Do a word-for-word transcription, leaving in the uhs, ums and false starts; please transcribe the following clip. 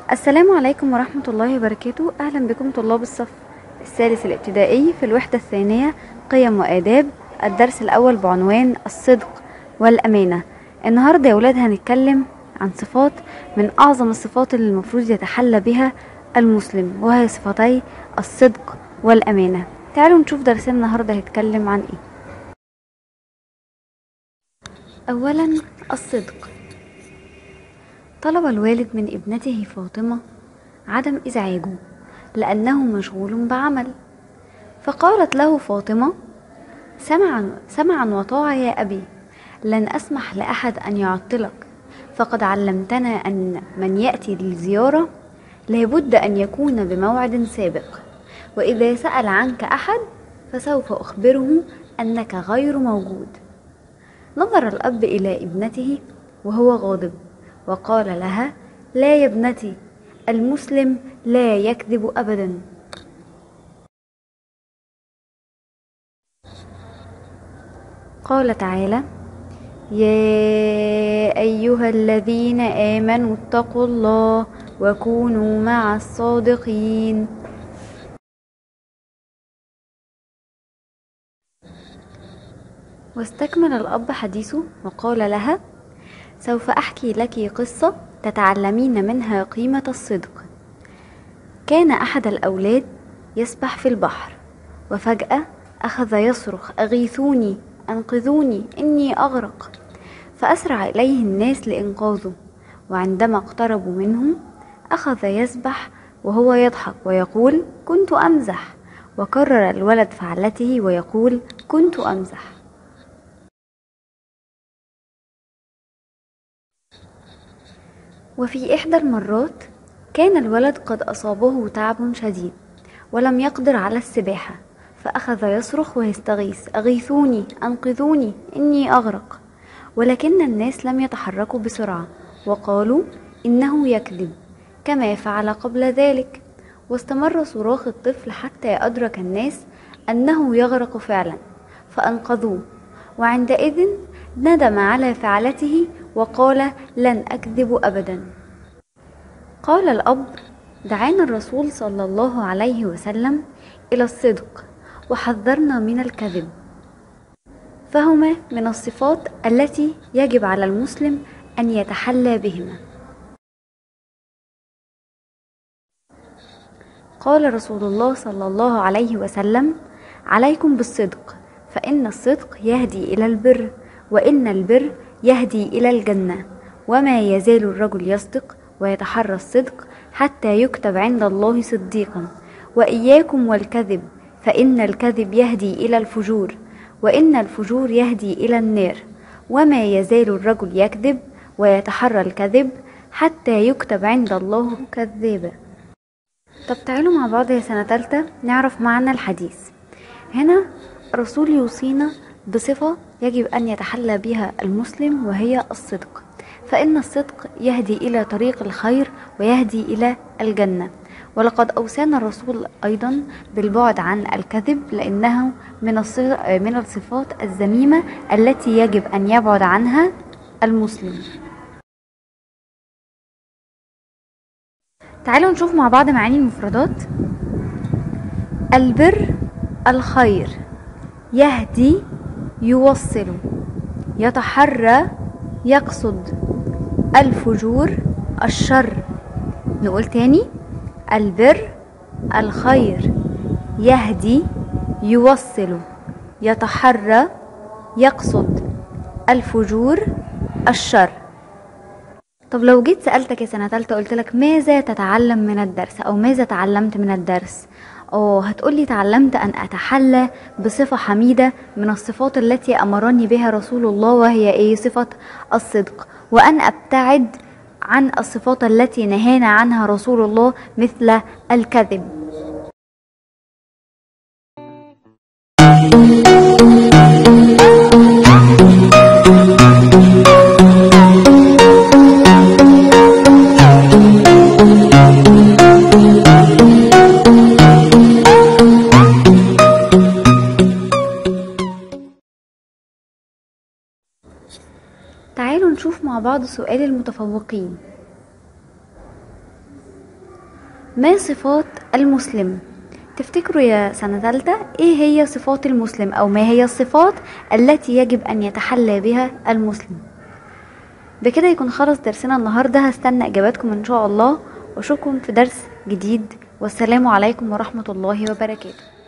السلام عليكم ورحمة الله وبركاته. أهلا بكم طلاب الصف الثالث الابتدائي في الوحدة الثانية قيم وآداب، الدرس الأول بعنوان الصدق والأمانة. النهاردة يا ولاد هنتكلم عن صفات من أعظم الصفات اللي المفروض يتحلى بها المسلم، وهي صفتي الصدق والأمانة. تعالوا نشوف درسنا النهاردة هيتكلم عن إيه. أولا، الصدق. طلب الوالد من ابنته فاطمة عدم إزعاجه لأنه مشغول بعمل، فقالت له فاطمة: سمعا, سمعا وطاعة يا أبي، لن أسمح لأحد أن يعطلك، فقد علمتنا أن من يأتي للزيارة لابد أن يكون بموعد سابق، وإذا سأل عنك أحد فسوف أخبره أنك غير موجود. نظر الأب إلى ابنته وهو غاضب وقال لها: لا يا ابنتي، المسلم لا يكذب أبدا. قال تعالى: يا أيها الذين آمنوا اتقوا الله وكونوا مع الصادقين. واستكمل الأب حديثه وقال لها: سوف أحكي لك قصة تتعلمين منها قيمة الصدق. كان أحد الأولاد يسبح في البحر، وفجأة أخذ يصرخ: أغيثوني، أنقذوني، إني أغرق. فأسرع إليه الناس لإنقاذه، وعندما اقتربوا منه أخذ يسبح وهو يضحك ويقول: كنت أمزح. وكرر الولد فعلته ويقول: كنت أمزح. وفي إحدى المرات كان الولد قد أصابه تعب شديد ولم يقدر على السباحة، فأخذ يصرخ ويستغيث: أغيثوني، أنقذوني، إني أغرق. ولكن الناس لم يتحركوا بسرعة وقالوا: إنه يكذب كما فعل قبل ذلك. واستمر صراخ الطفل حتى أدرك الناس أنه يغرق فعلا، فأنقذوه، وعندئذ ندم على فعلته وقال: لن أكذب أبدا. قال الأب: دعانا الرسول صلى الله عليه وسلم إلى الصدق وحذرنا من الكذب، فهما من الصفات التي يجب على المسلم أن يتحلى بهما. قال رسول الله صلى الله عليه وسلم: عليكم بالصدق، فإن الصدق يهدي إلى البر، وإن البر يهدي إلى الجنة، وما يزال الرجل يصدق ويتحرى الصدق حتى يكتب عند الله صديقا. وإياكم والكذب، فإن الكذب يهدي إلى الفجور، وإن الفجور يهدي إلى النار، وما يزال الرجل يكذب ويتحرى الكذب حتى يكتب عند الله كذابا. طب تعالوا مع بعض يا سنة تالتة نعرف معنى الحديث. هنا الرسول يوصينا بصفة يجب أن يتحلى بها المسلم، وهي الصدق، فإن الصدق يهدي إلى طريق الخير ويهدي إلى الجنة. ولقد أوصانا الرسول أيضا بالبعد عن الكذب، لأنه من الصفات الذميمة التي يجب أن يبعد عنها المسلم. تعالوا نشوف مع بعض معاني المفردات. البر الخير، يهدي يوصل، يتحرى يقصد، الفجور الشر. نقول تاني: البر الخير، يهدي يوصل، يتحرى يقصد، الفجور الشر. طب لو جيت سألتك يا سنة تالتة قلت لك ماذا تتعلم من الدرس، أو ماذا تعلمت من الدرس؟ أوه هتقولي: تعلمت أن أتحلى بصفة حميدة من الصفات التي أمرني بها رسول الله، وهي إيه؟ صفة الصدق، وأن أبتعد عن الصفات التي نهانا عنها رسول الله مثل الكذب. تعالوا نشوف مع بعض سؤال المتفوقين. ما صفات المسلم؟ تفتكروا يا سنة ثالثة ايه هي صفات المسلم، او ما هي الصفات التي يجب ان يتحلى بها المسلم؟ بكده يكون خلص درسنا النهاردة. هستنى اجاباتكم ان شاء الله، واشوفكم في درس جديد، والسلام عليكم ورحمة الله وبركاته.